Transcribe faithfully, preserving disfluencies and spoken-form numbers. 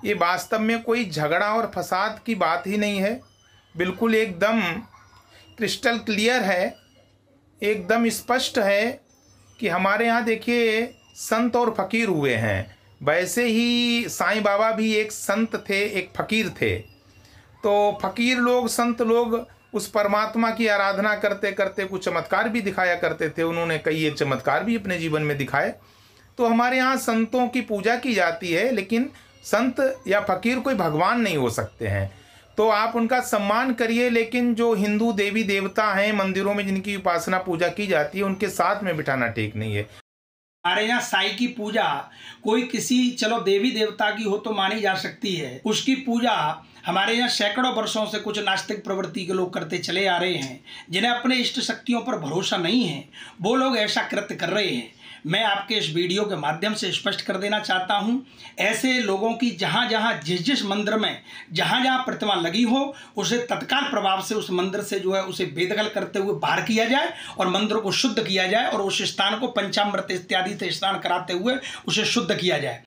ये वास्तव में कोई झगड़ा और फसाद की बात ही नहीं है। बिल्कुल एकदम क्रिस्टल क्लियर है, एकदम स्पष्ट है कि हमारे यहाँ देखिए संत और फकीर हुए हैं। वैसे ही साईं बाबा भी एक संत थे, एक फकीर थे। तो फकीर लोग, संत लोग उस परमात्मा की आराधना करते करते कुछ चमत्कार भी दिखाया करते थे। उन्होंने कई एक चमत्कार भी अपने जीवन में दिखाए। तो हमारे यहाँ संतों की पूजा की जाती है, लेकिन संत या फकीर कोई भगवान नहीं हो सकते हैं। तो आप उनका सम्मान करिए, लेकिन जो हिंदू देवी देवता हैं मंदिरों में जिनकी उपासना पूजा की जाती है, उनके साथ में बिठाना ठीक नहीं है। हमारे यहाँ साईं की पूजा कोई किसी चलो देवी देवता की हो तो मानी जा सकती है, उसकी पूजा हमारे यहाँ सैकड़ों वर्षों से कुछ नास्तिक प्रवृत्ति के लोग करते चले आ रहे हैं, जिन्हें अपने इष्ट शक्तियों पर भरोसा नहीं है, वो लोग ऐसा कृत्य कर रहे हैं। मैं आपके इस वीडियो के माध्यम से स्पष्ट कर देना चाहता हूं, ऐसे लोगों की जहां जहां जिस जिस मंदिर में जहां जहां प्रतिमा लगी हो, उसे तत्काल प्रभाव से उस मंदिर से जो है उसे बेदखल करते हुए बाहर किया जाए और मंदिर को शुद्ध किया जाए और उस स्थान को पंचामृत इत्यादि से स्नान कराते हुए उसे शुद्ध किया जाए।